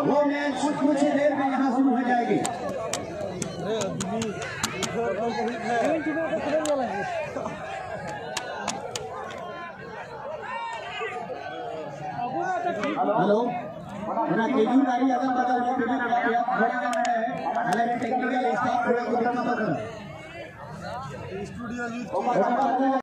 वो मैच कुछ देर में यहाँ शुरू हो जाएगी। हेलो केजरीवाल अगर टेक्निकल स्टाफ थोड़ा